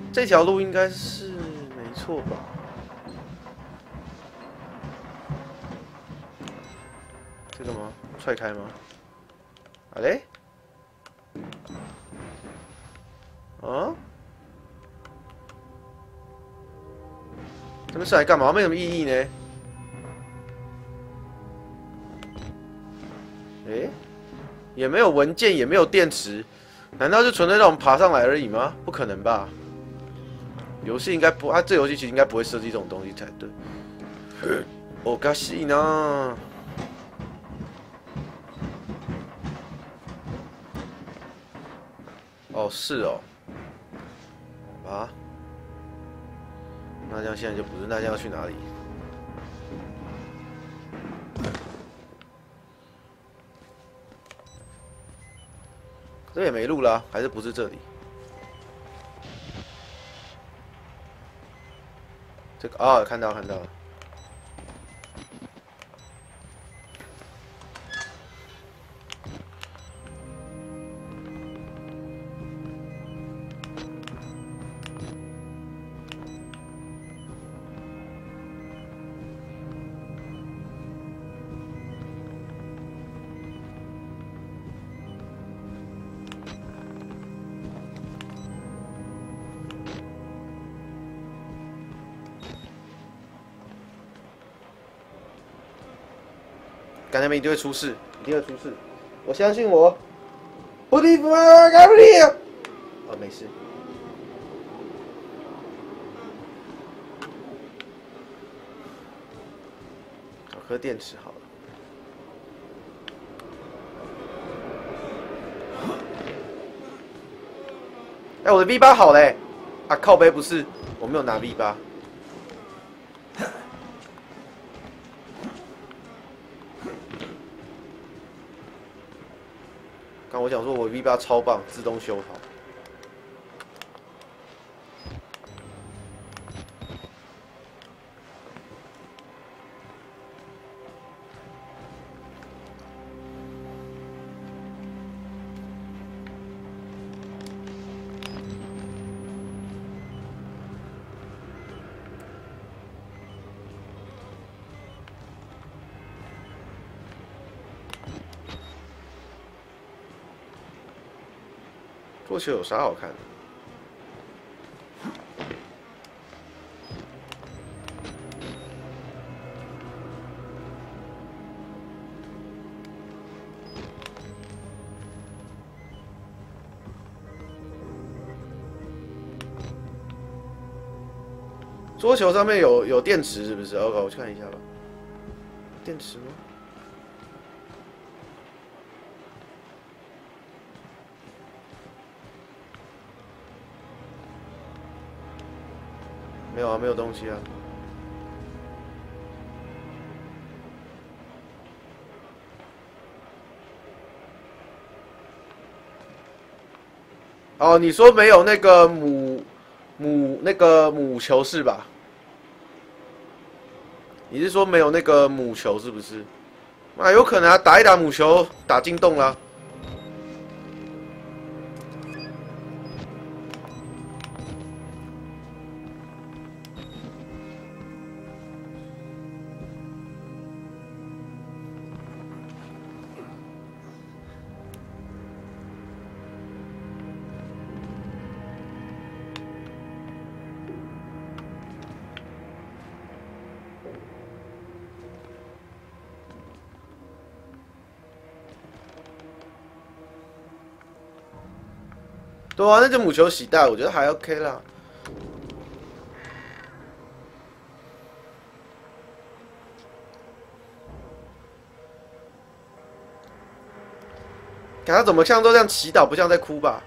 这条路应该是没错吧？这个吗？踹开吗？啊嘞？啊？这边是来干嘛？没什么意义呢。诶，也没有文件，也没有电池，难道就纯粹让我们爬上来而已吗？不可能吧？游戏应该不，这游戏其实应该不会设计这种东西才对。おかしいな。哦，是哦，好吧。那这样现在就不是，那这样要去哪里？这也没路啦，还是不是这里？这个啊、哦，看到了。干那边一定会出事，一定会出事，我相信我。不离不干不离。哦，没事。找颗电池好了。哎，我的 V8好嘞！啊，靠背不是，我没有拿 V8。刚我想说，我 V8超棒，自动修好。桌球有啥好看的？桌球上面有电池是不是 ？OK， 我去看一下吧。电池吗？没有啊，没有东西啊。哦，你说没有那个母球是吧？你是说没有那个母球是不是？啊，有可能啊，打一打母球打进洞啦。对啊，那只母球洗带，我觉得还 OK 啦。看他怎么像都这样祈祷，不像在哭吧？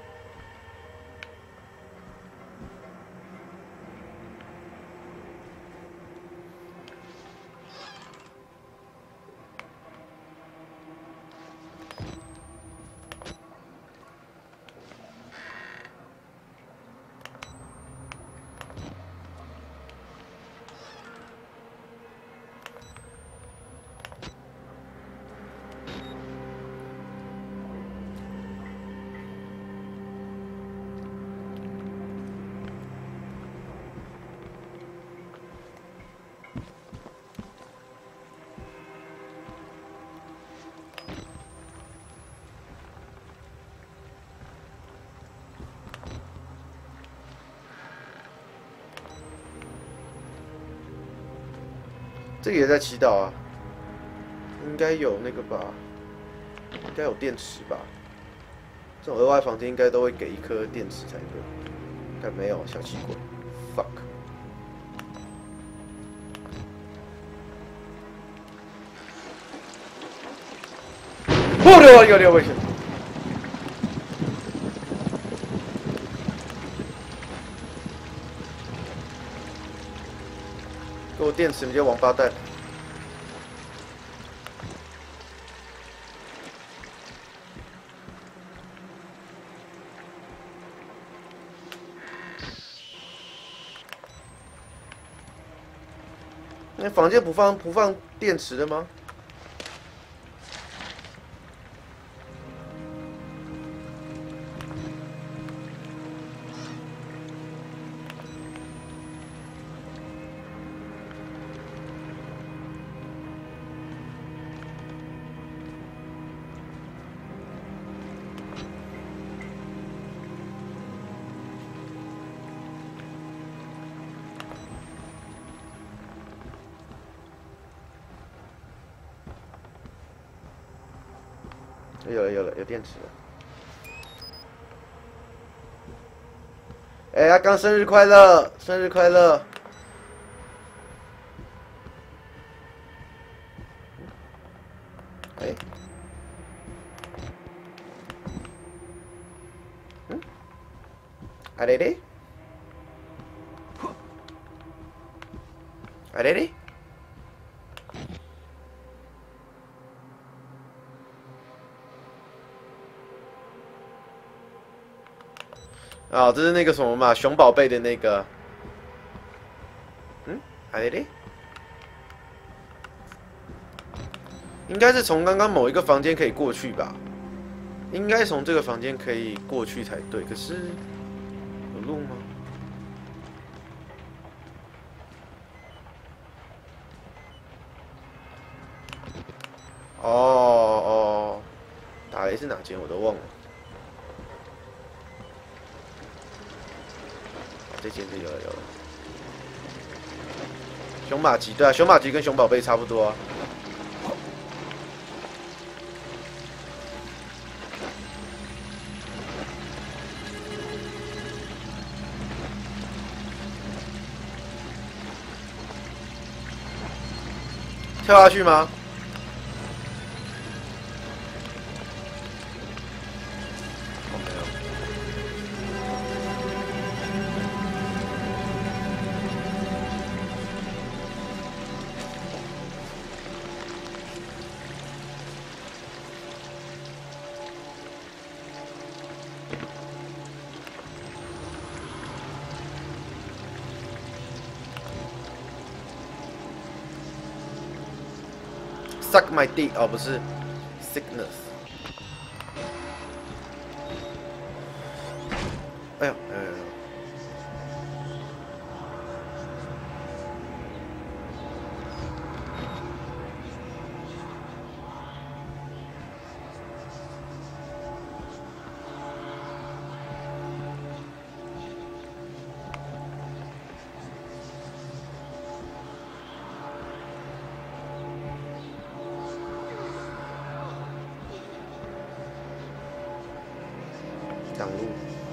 这个也在祈祷啊，应该有那个吧，应该有电池吧。这种额外房间应该都会给一颗电池才对，但没有，小气鬼 ，fuck。有危险！给我电池，你这王八蛋！那房间不放电池的吗？有电池了。哎，阿刚生日快乐！生日快乐！哎，啊嘞嘞，啊嘞嘞。啊、这是那个什么嘛，熊宝贝的那个，哎嘞，应该是从刚刚某一个房间可以过去吧？应该从这个房间可以过去才对，可是有路吗？哦，打雷是哪间我都忘了。这间是有了。熊马吉，对啊，熊马吉跟熊宝贝差不多啊。跳下去吗？Suck my dick， 哦，不是 sickness。哎呦，挡路。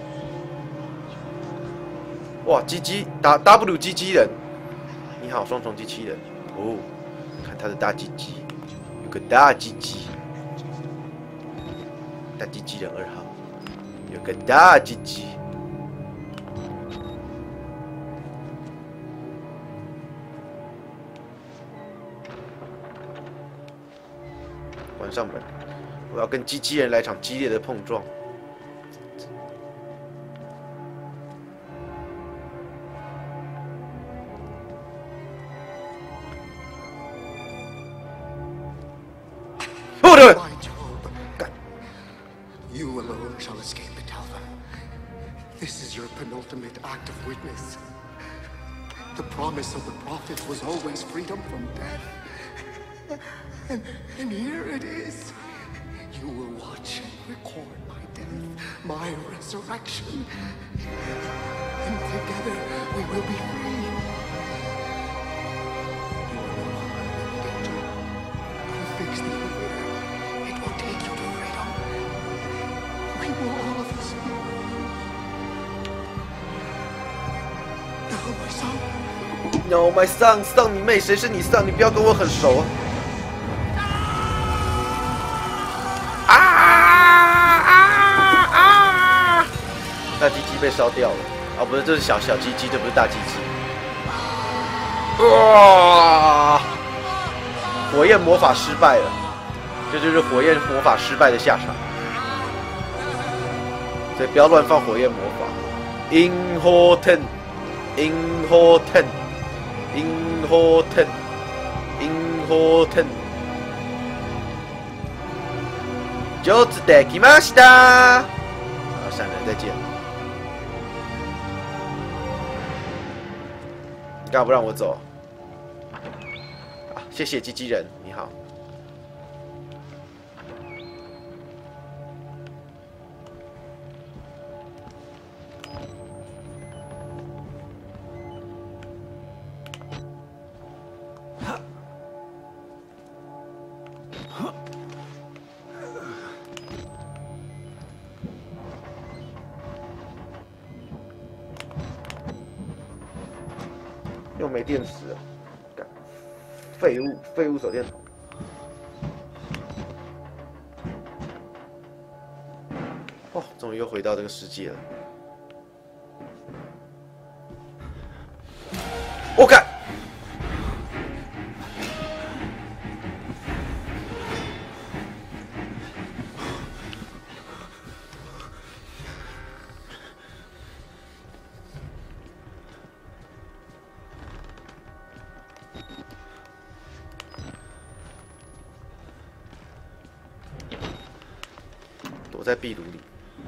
哇，鸡鸡打 W 机器人，你好，双重机器人。哦，看他的大鸡鸡，有个大鸡鸡，大机器人2号，有个大鸡鸡。关上门，我要跟机器人来场激烈的碰撞。 My Job, you alone shall escape it, Alpha. This is your penultimate act of witness. The promise of the prophets was always freedom from death. And here it is. You will watch and record my death, my resurrection. And together we will be free. You are no longer is the only way. It will take you to freedom. We will all of us. No, my son. No, my son， 上你妹！谁是你上？你不要跟我很熟啊！大鸡鸡被烧掉了，哦，不是，这是小鸡鸡，这不是大鸡鸡。哇！火焰魔法失败了，这就是火焰魔法失败的下场。所以不要乱放火焰魔法。Important。上手できました。好，闪人再见。你干嘛不让我走？啊，谢谢鸡鸡人，你好。又没电池了，干废物手电筒。哦，终于又回到这个世界了。我干！躲在壁炉里。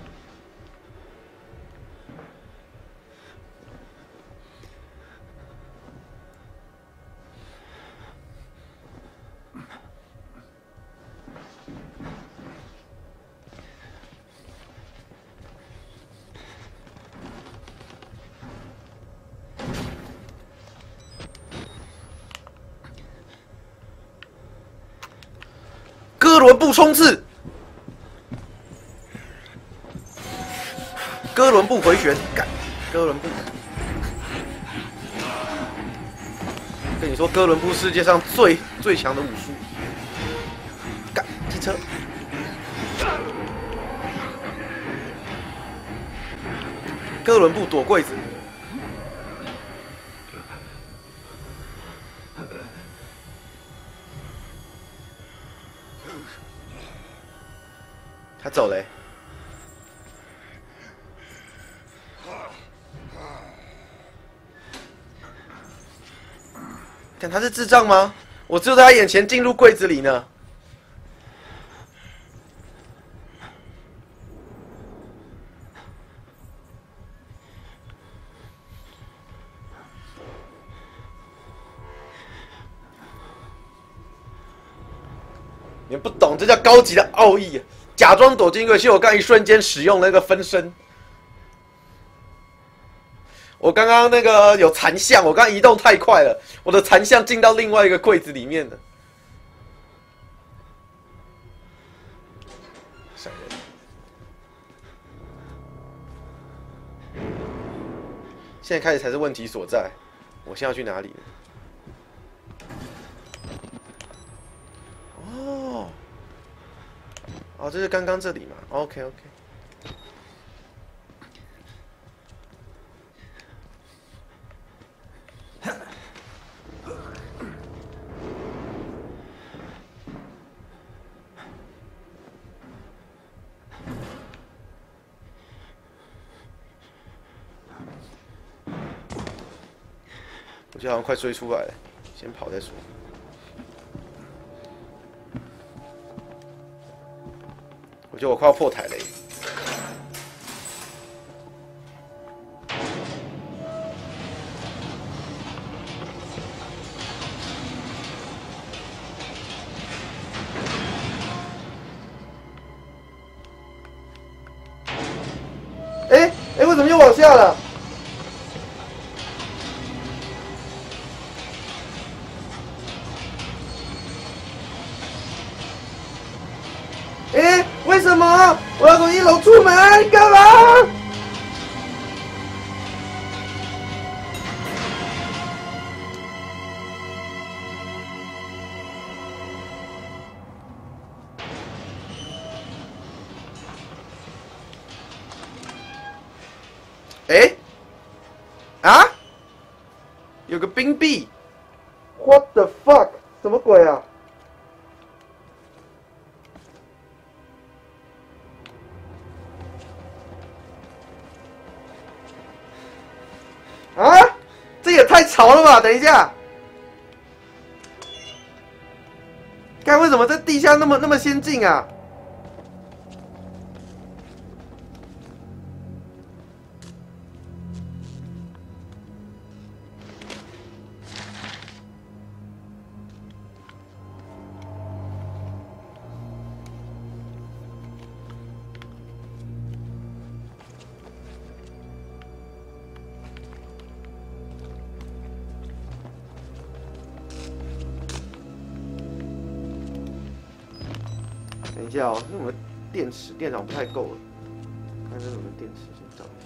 哥伦布冲刺！哥伦布回旋，干！哥伦布，跟你说，哥伦布世界上最强的武术，干！机车，哥伦布躲柜子，他走了欸。看他是智障吗？我只有在他眼前进入柜子里呢。你们不懂，这叫高级的奥义。假装躲进柜，其实我刚一瞬间使用了那个分身。我刚刚那个有残像，我刚刚移动太快了，我的残像进到另外一个柜子里面了。闪人。现在开始才是问题所在。我现在要去哪里呢？哦，哦，这是刚刚这里嘛 ？OK。我觉得好像快追出来了，先跑再说。我觉得我快要破台了耶。为什么又往下了？ 出门，干嘛？哎，啊，有个冰壁 ，What the fuck？ 什么鬼啊？啊，这也太潮了吧！等一下，该为什么这地下那么先进啊？等一下哦，那我们电池电好不太够了，看这有没有电池先找一下。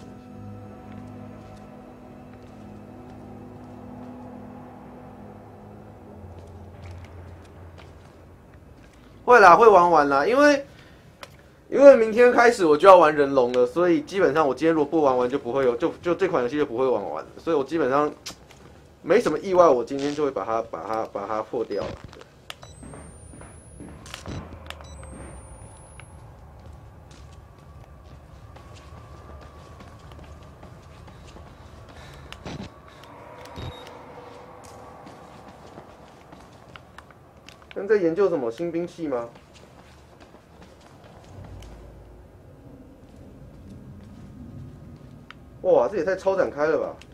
会啦，会玩完啦，因为明天开始我就要玩人龙了，所以基本上我今天如果不玩完就不会有，就这款游戏就不会玩完了，所以我基本上没什么意外，我今天就会把它破掉了。刚在研究什么新兵器吗？哇，这也太超展开了吧！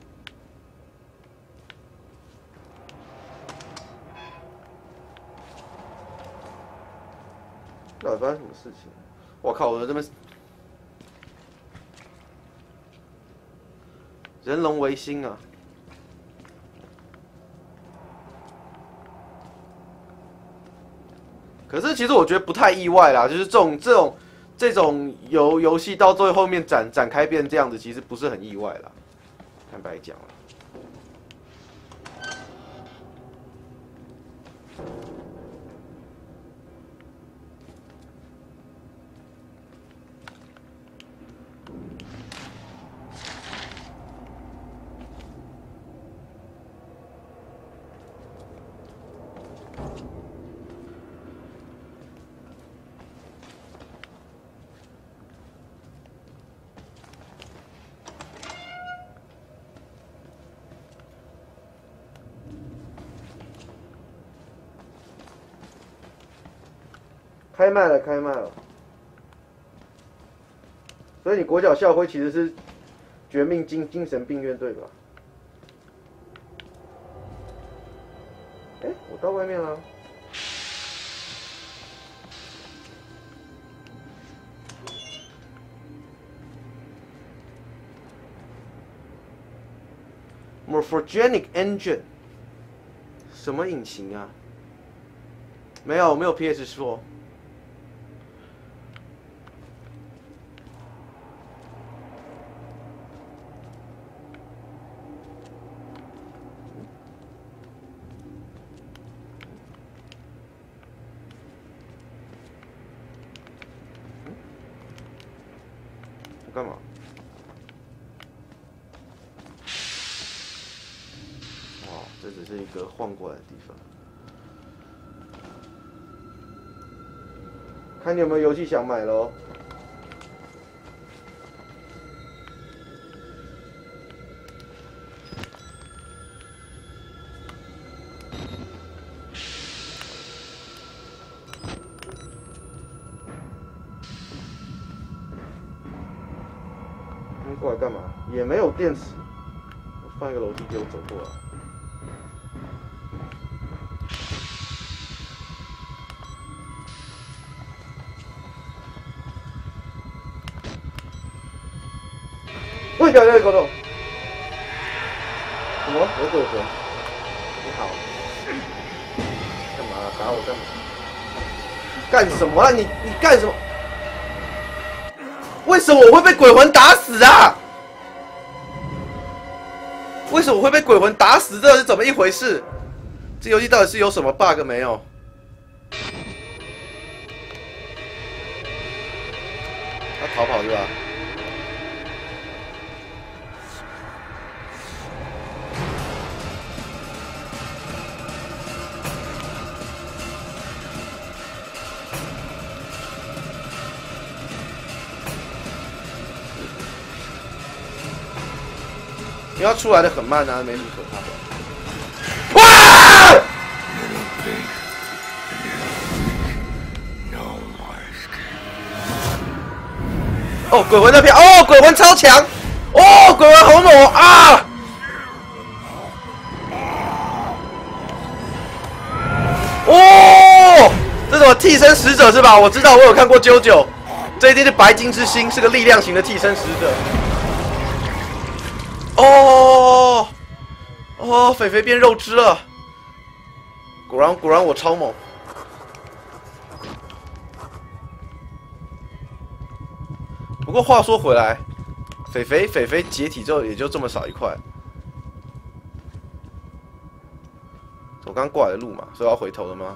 到底发生什么事情？我靠，我的这边人龙维新啊！可是其实我觉得不太意外啦，就是这种游戏到最后面展开变这样子，其实不是很意外啦。坦白讲啦。开麦了，开麦了。所以你国小校徽其实是绝命精神病院对吧？哎，我到外面了。Morphogenic Engine， 什么引擎啊？没有 PS4。我干嘛？哦，这只是一个晃过来的地方。看你有没有游戏想买咯。你过来干嘛？也没有电池。我放一个楼梯给我走过来。喂，小姐，狗头。什么？有鬼魂？你好。干嘛？打我干嘛？干什么啊？你干什么？ 为什么我会被鬼魂打死啊？为什么我会被鬼魂打死？这是怎么一回事？这游戏到底是有什么 bug 没有？他逃跑是吧？因为它出来的很慢啊，没什么可怕的。哇！哦，鬼魂那边，哦，鬼魂超强，哦，鬼魂好猛啊！哦，这什么替身使者是吧？我知道，我有看过JoJo，这一定是白金之星，是个力量型的替身使者。哦，哦，肥肥变肉汁了，果然我超猛。不过话说回来，肥肥解体之后也就这么少一块。我刚过来的路嘛，所以要回头了吗？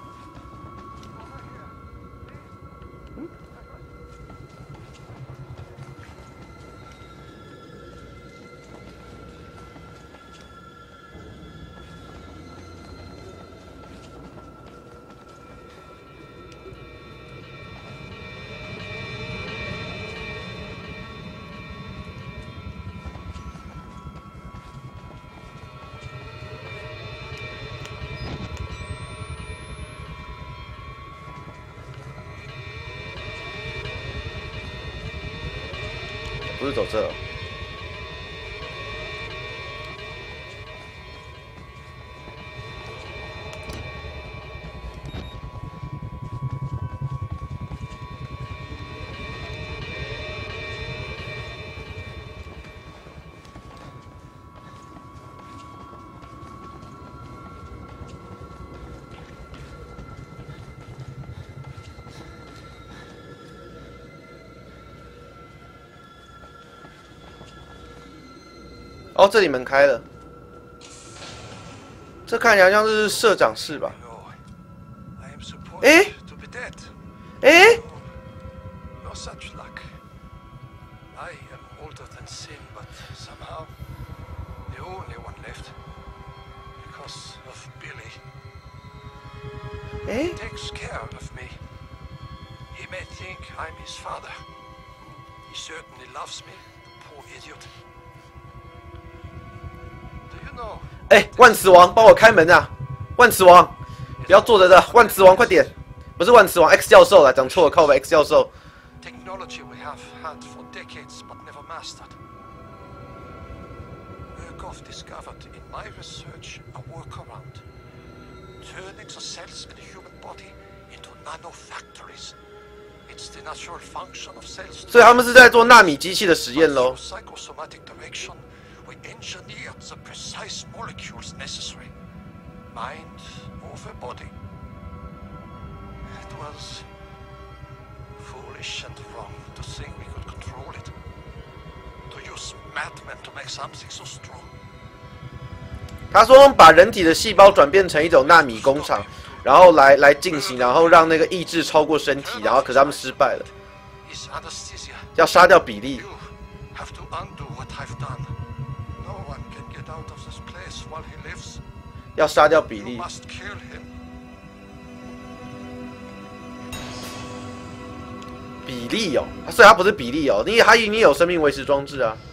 不是走这。哦，这里门开了，这看起来像是社长室吧？诶，诶，诶。哎，万磁王，帮我开门啊！万磁王，不要坐着的，万磁王，快点！不是万磁王 ，X 教授啦，讲错了，靠北 X 教授。Technology we have had for decades but never mastered. Murkoff discovered in my research a workaround, turning the cells in the human body into nanofactories. It's the natural function of cells. 所以他们是在做纳米机器的实验喽。We engineered the precise molecules necessary. Mind over body. It was foolish and wrong to think we could control it. To use madmen to make something so strong. 他说把人体的细胞转变成一种纳米工厂，然后来进行，然后让那个意志超过身体，然后可是他们失败了。要杀掉比利。要杀掉比利。比利哦，所以他不是比利哦，他已经有生命维持装置啊。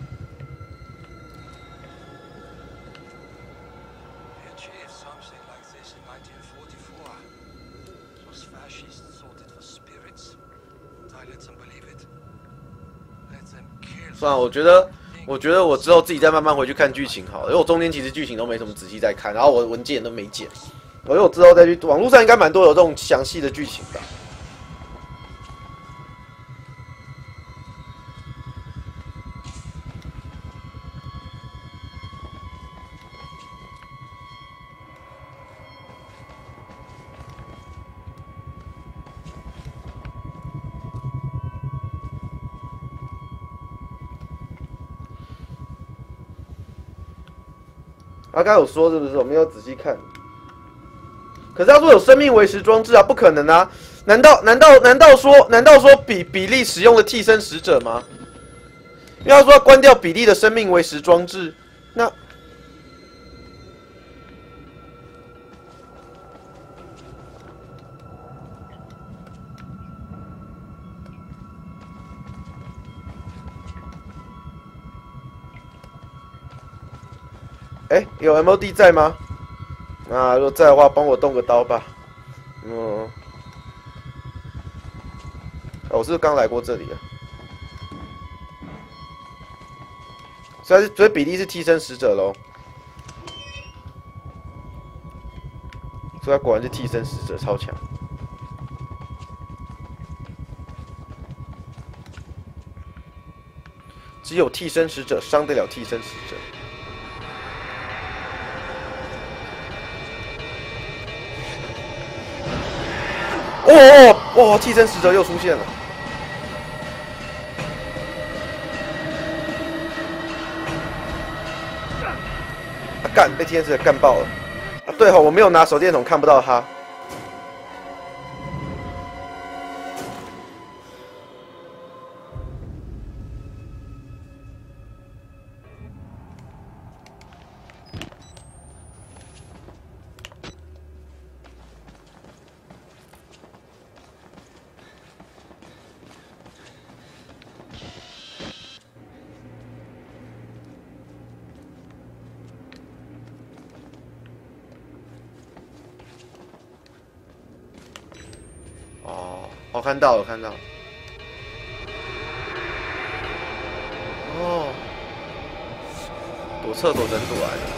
算了，我觉得我之后自己再慢慢回去看剧情好了，因为我中间其实剧情都没什么仔细在看，然后我文件都没剪，我觉得我之后再去网络上应该蛮多有这种详细的剧情吧。 刚刚有说是不是？我没有仔细看。可是他说有生命维持装置啊，不可能啊！难道说比利使用了替身使者吗？因为他说要关掉比利的生命维持装置，那有 MOD 在吗？如果在的话，帮我动个刀吧。我是不是刚来过这里啊？所以比利是替身使者喽。所以他果然是替身使者，超强。只有替身使者伤得了替身使者。替身使者又出现了。干，被替身使者干爆了。对我没有拿手电筒，看不到他。看到了，看到了。躲厕所真躲来的。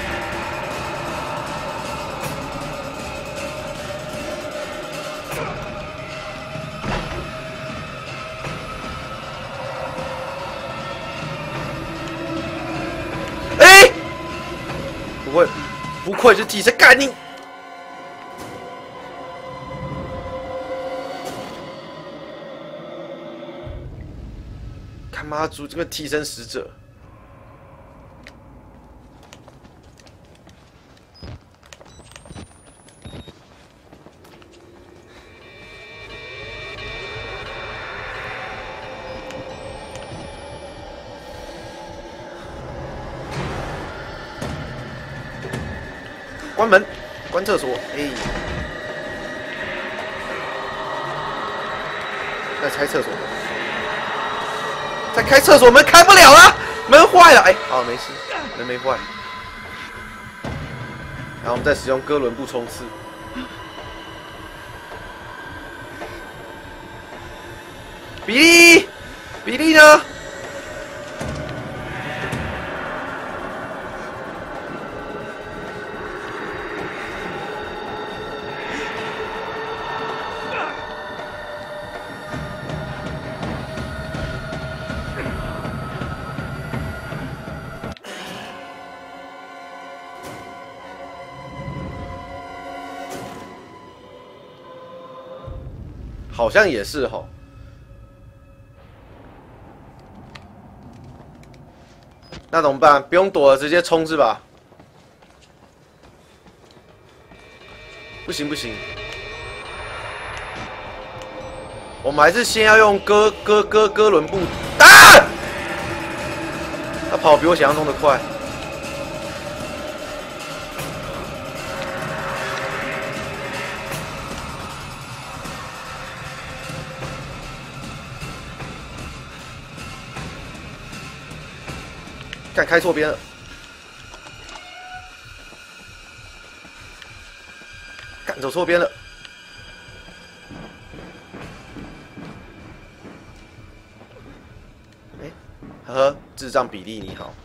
不愧是替身，干你！他妈猪，这个替身使者！关门，关厕所，再拆厕所门，再开厕所门开不了了，门坏了，好没事，门没坏。然后我们再使用哥伦布冲刺。比利呢？好像也是齁。那怎么办？不用躲了，直接冲是吧？不行不行，我们还是先要用哥伦布。啊！他跑比我想象中的快。干，开错边了！干，走错边了！呵呵，智障比利你好。